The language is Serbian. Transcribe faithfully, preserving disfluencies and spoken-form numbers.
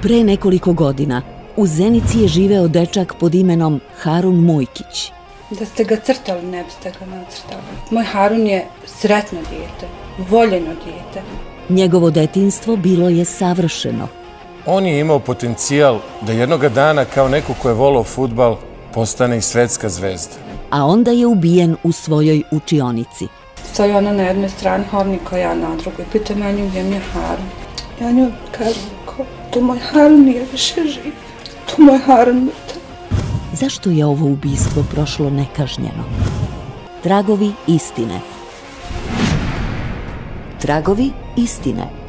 Pre nekoliko godina u Zenici je živeo dečak pod imenom Harun Mujkić. Da ste ga crtali, ne biste ga nacrtali. Moj Harun je sretno dijete, voljeno dijete. Njegovo detinjstvo bilo je savršeno. On je imao potencijal da jednoga dana kao neko ko je volao fudbal postane i svetska zvezda. A onda je ubijen u svojoj učionici. Stoji ona na jednoj strani hodnika, ja na drugoj. Pita me nju gdje mi je Harun. Ja nju kažem, ko, tu moj Harun nije više živ. Tu moj Harun mrtav. Zašto je ovo ubistvo prošlo nekažnjeno? Tragovi istine. Tragovi istine.